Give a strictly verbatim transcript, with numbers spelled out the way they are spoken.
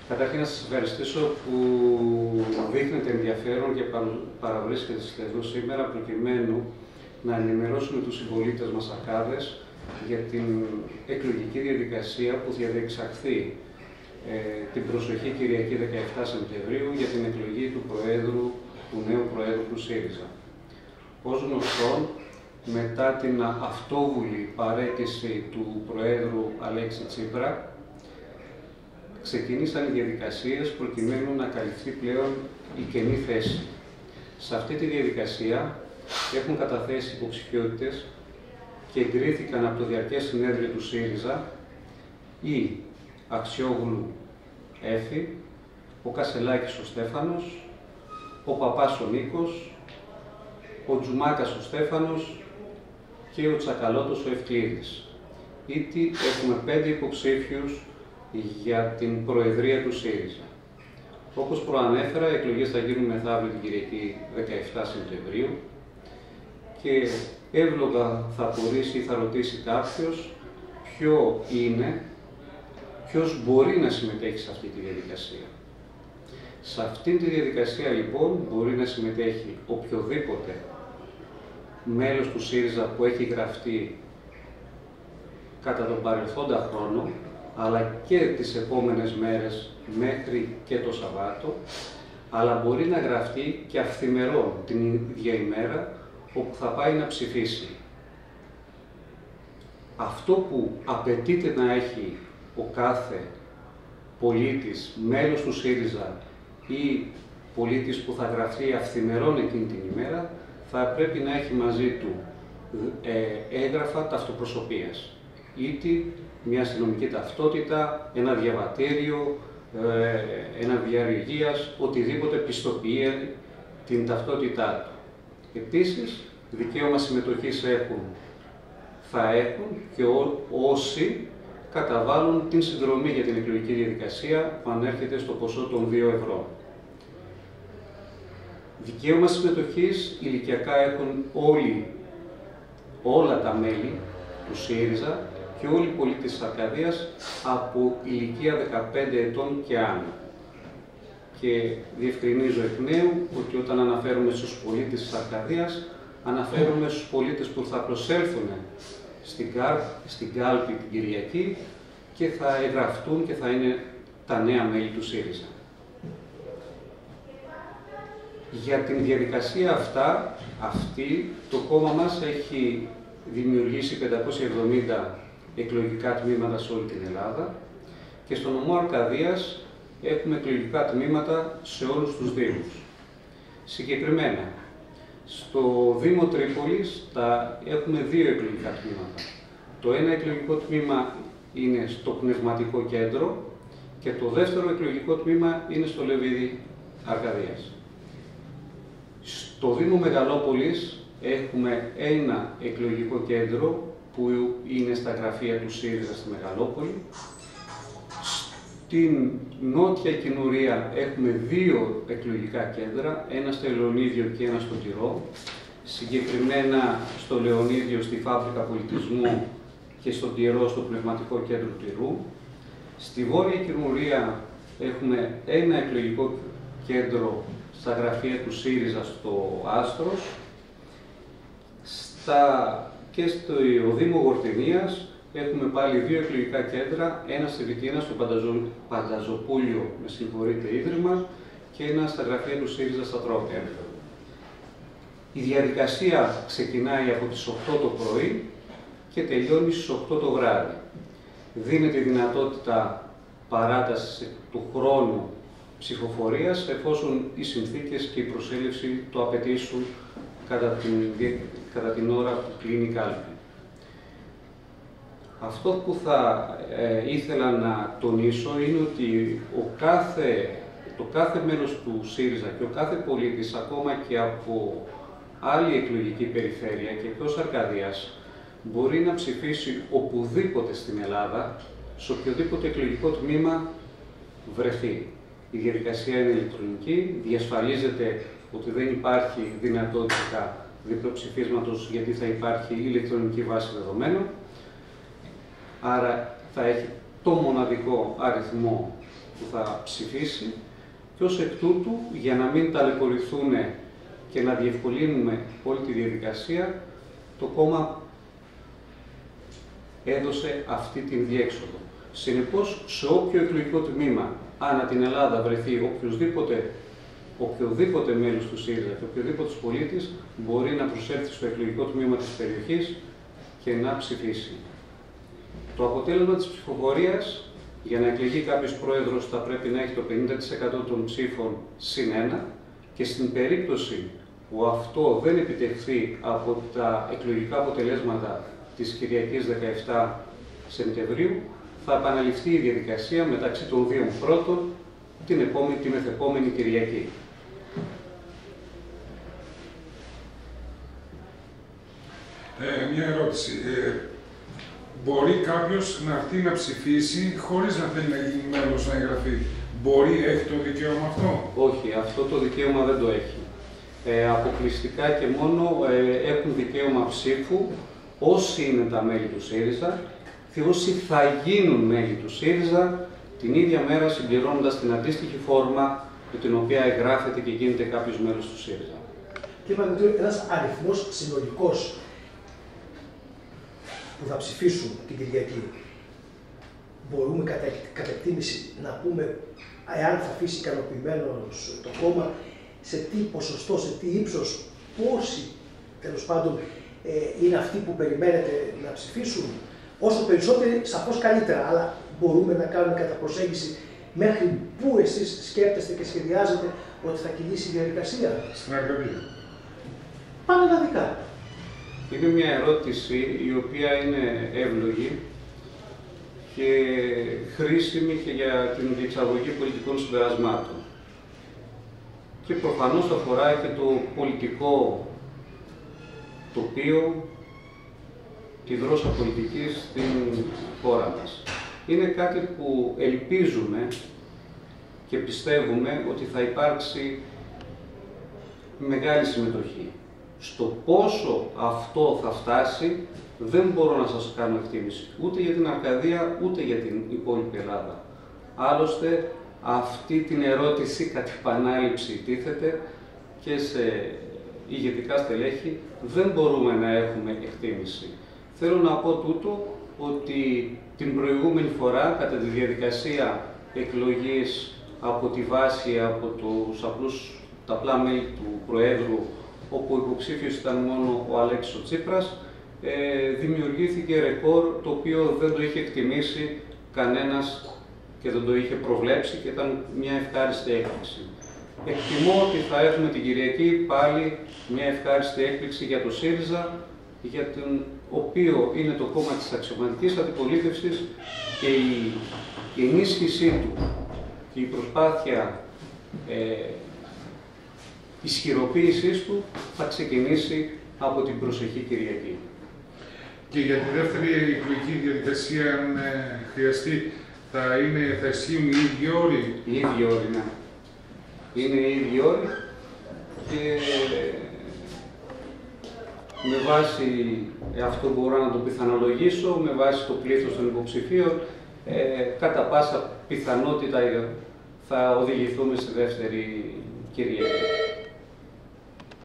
Καταρχήν να σας ευχαριστήσω που δείχνετε ενδιαφέρον και παραβρίσκετε εδώ σήμερα προκειμένου να ενημερώσουμε τους συμπολίτες μας Αρκάδες για την εκλογική διαδικασία που διαδεξαχθεί ε, την προσοχή Κυριακή δεκαεφτά Σεπτεμβρίου για την εκλογή του Προέδρου, του νέου Προέδρου του ΣΥΡΙΖΑ. Ως γνωστόν, μετά την αυτόβουλη παραίτηση του Προέδρου Αλέξη Τσίπρα, ξεκίνησαν οι διαδικασίες προκειμένου να καλυφθεί πλέον η κενή θέση. Σε αυτή τη διαδικασία έχουν καταθέσει υποψηφιότητες και εγκρίθηκαν από το Διαρκές Συνέδριο του ΣΥΡΙΖΑ η Αξιόγλου Έφη, ο Κασελάκης ο Στέφανος, ο Παπάς ο Νίκος, ο Τζουμάκας ο Στέφανος και ο Τσακαλώτος ο Ευκλήδης. Ήτι έχουμε πέντε υποψήφιους για την Προεδρία του ΣΥΡΙΖΑ. Όπως προανέφερα, οι εκλογές θα γίνουν μεθαύριο την Κυριακή δεκαεφτά Σεπτεμβρίου και εύλογα θα απορρίσει ή θα ρωτήσει κάποιος ποιο είναι, ποιος μπορεί να συμμετέχει σε αυτή τη διαδικασία. Σε αυτή τη διαδικασία λοιπόν μπορεί να συμμετέχει οποιοδήποτε μέλος του ΣΥΡΙΖΑ που έχει γραφτεί κατά τον παρελθόντα χρόνο, αλλά και τις επόμενες μέρες μέχρι και το Σαββάτο, αλλά μπορεί να γραφτεί και αυθημερών την ίδια ημέρα όπου θα πάει να ψηφίσει. Αυτό που απαιτείται να έχει ο κάθε πολίτης, μέλος του ΣΥΡΙΖΑ ή πολίτης που θα γραφτεί αυθημερών εκείνη την ημέρα, θα πρέπει να έχει μαζί του ε, έγγραφα ταυτοπροσωπείας. Ήτι μια αστυνομική ταυτότητα, ένα διαβατήριο, ε, ένα διάρρη υγείας, οτιδήποτε πιστοποιεί την ταυτότητά του. Επίσης, δικαίωμα συμμετοχής έχουν, θα έχουν και ό, όσοι καταβάλουν την συνδρομή για την εκλογική διαδικασία που ανέρχεται στο ποσό των δύο ευρώ. Δικαίωμα συμμετοχής ηλικιακά έχουν όλοι, όλα τα μέλη του ΣΥΡΙΖΑ και όλοι οι πολίτες της Αρκαδίας από ηλικία δεκαπέντε ετών και άνω. Και διευκρινίζω εκ νέου ότι όταν αναφέρουμε στους πολίτες της Αρκαδίας, αναφέρουμε στους πολίτες που θα προσέλθουν στην, κάρ, στην κάλπη την Κυριακή και θα εγγραφτούν και θα είναι τα νέα μέλη του ΣΥΡΙΖΑ. Για την διαδικασία αυτά, αυτή, το κόμμα μας έχει δημιουργήσει πεντακόσια εβδομήντα εκλογικά τμήματα σε όλη την Ελλάδα και στο νομό Αρκαδίας έχουμε εκλογικά τμήματα σε όλους τους δήμους. Συγκεκριμένα, στο Δήμο Τρίπολης τα έχουμε δύο εκλογικά τμήματα. Το ένα εκλογικό τμήμα είναι στο Πνευματικό Κέντρο και το δεύτερο εκλογικό τμήμα είναι στο Λεβίδι Αρκαδίας. Στο Δήμο Μεγαλόπολης έχουμε ένα εκλογικό κέντρο που είναι στα γραφεία του ΣΥΡΙΖΑ στη Μεγαλόπολη. Στην Νότια Κινουρία έχουμε δύο εκλογικά κέντρα, ένα στο Λεωνίδιο και ένα στο Τυρό. Συγκεκριμένα στο Λεωνίδιο στη Φάμπρικα Πολιτισμού και στο Τυρό στο Πνευματικό Κέντρο του Τυρού. Στη Βόρεια Κινουρία έχουμε ένα εκλογικό κέντρο στα γραφεία του ΣΥΡΙΖΑ στο Άστρος. Στα... και στο Δήμο Γορτινίας έχουμε πάλι δύο εκλογικά κέντρα, ένα στη Βικίνα, στο Πανταζο... Πανταζοπούλιο, με συγχωρείτε, Ίδρυμα, και ένα στα γραφεία του ΣΥΡΙΖΑ στα Τρόπια. Η διαδικασία ξεκινάει από τις οκτώ το πρωί και τελειώνει στις οκτώ το βράδυ. Δίνεται η δυνατότητα παράτασης του χρόνου ψηφοφορίας, εφόσον οι συνθήκες και η προσέλευση το απαιτήσουν κατά την, κατά την ώρα που κλείνει η κάλπη. Αυτό που θα ε, ήθελα να τονίσω είναι ότι ο κάθε, το κάθε μέλος του ΣΥΡΙΖΑ και ο κάθε πολίτης, ακόμα και από άλλη εκλογική περιφέρεια και εκτός Αρκαδίας, μπορεί να ψηφίσει οπουδήποτε στην Ελλάδα, σε οποιοδήποτε εκλογικό τμήμα βρεθεί. Η διαδικασία είναι ηλεκτρονική, διασφαλίζεται ότι δεν υπάρχει δυνατότητα διπλοψηφίσματος γιατί θα υπάρχει ηλεκτρονική βάση δεδομένων. Άρα θα έχει το μοναδικό αριθμό που θα ψηφίσει και ως εκ τούτου, για να μην ταλαιπωρηθούν και να διευκολύνουμε όλη τη διαδικασία, το κόμμα έδωσε αυτή την διέξοδο. Συνεπώς, σε όποιο εκλογικό τμήμα ανά την Ελλάδα βρεθεί οποιοδήποτε, οποιοδήποτε μέλος του ΣΥΡΙΖΑ και οποιοδήποτε πολίτης μπορεί να προσέλθει στο εκλογικό τμήμα της περιοχής και να ψηφίσει. Το αποτέλεσμα της ψηφοφορίας, για να εκλεγεί κάποιος πρόεδρος, θα πρέπει να έχει το πενήντα τοις εκατό των ψήφων συν ένα και στην περίπτωση που αυτό δεν επιτευχθεί από τα εκλογικά αποτελέσματα της Κυριακής δεκαεφτά Σεπτεμβρίου, θα επαναληφθεί η διαδικασία μεταξύ των δύο πρώτων την, επόμενη, την μεθεπόμενη Κυριακή. Ε, μια ερώτηση. Ε, μπορεί κάποιος να έρθει να ψηφίσει χωρίς να θέλει να γίνει μέλος, να εγγραφεί. Μπορεί, έχει το δικαίωμα αυτό? Όχι, αυτό το δικαίωμα δεν το έχει. Ε, αποκλειστικά και μόνο ε, έχουν δικαίωμα ψήφου όσοι είναι τα μέλη του ΣΥΡΙΖΑ και όσοι θα γίνουν μέλη του ΣΥΡΙΖΑ την ίδια μέρα συμπληρώνοντας την αντίστοιχη φόρμα με την οποία εγγράφεται και γίνεται κάποιος μέλος του ΣΥΡΙΖΑ. Κύριε Παπαδημητρίου, ένας αριθμός συνολικός που θα ψηφίσουν την Κυριακή, μπορούμε κατά, κατά εκτίμηση να πούμε, εάν θα αφήσει ικανοποιημένος το κόμμα, σε τι ποσοστό, σε τι ύψος, πόσοι τέλος πάντων ε, είναι αυτοί που περιμένετε να ψηφίσουν? Όσο περισσότεροι, σαφώς καλύτερα, αλλά μπορούμε να κάνουμε κατά προσέγγιση μέχρι πού εσείς σκέπτεστε και σχεδιάζετε ότι θα κυλήσει η διαδικασία? Στην Αρκαδία. Πανελλαδικά. Είναι μια ερώτηση η οποία είναι εύλογη και χρήσιμη και για την διεξαγωγή πολιτικών συμπερασμάτων. Και προφανώς αφορά και το πολιτικό τοπίο, τη δρόσα πολιτικής στην χώρα μας. Είναι κάτι που ελπίζουμε και πιστεύουμε ότι θα υπάρξει μεγάλη συμμετοχή. Στο πόσο αυτό θα φτάσει δεν μπορώ να σας κάνω εκτίμηση, ούτε για την Αρκαδία, ούτε για την υπόλοιπη Ελλάδα. Άλλωστε, αυτή την ερώτηση κατ' επανάληψη τίθεται και σε ηγετικά στελέχη, δεν μπορούμε να έχουμε εκτίμηση. Θέλω να πω τούτο ότι την προηγούμενη φορά, κατά τη διαδικασία εκλογής από τη βάση, από τους απλούς, τα απλά μέλη του Προέδρου, όπου ο υποψήφιος ήταν μόνο ο Αλέξης ο Τσίπρας, ε, δημιουργήθηκε ρεκόρ το οποίο δεν το είχε εκτιμήσει κανένας και δεν το είχε προβλέψει και ήταν μια ευχάριστη έκπληξη. Εκτιμώ ότι θα έχουμε την Κυριακή πάλι μια ευχάριστη έκπληξη για το ΣΥΡΙΖΑ, για τον οποίο είναι το κόμμα της αξιωματικής αντιπολίτευσης και η, η ενίσχυσή του και η προσπάθεια ε, ισχυροποίησής του θα ξεκινήσει από την προσεχή Κυριακή. Και για τη δεύτερη εκλογική διαδικασία, αν ε, χρειαστεί, θα, είναι, θα ισχύουν οι ίδιοι όροι? Οι ίδιοι όροι, ναι. Είναι οι ίδιοι όροι και με βάση αυτό μπορώ να το πιθανολογήσω, με βάση το πλήθος των υποψηφίων, ε, κατά πάσα πιθανότητα θα οδηγηθούμε στη δεύτερη Κυριακή.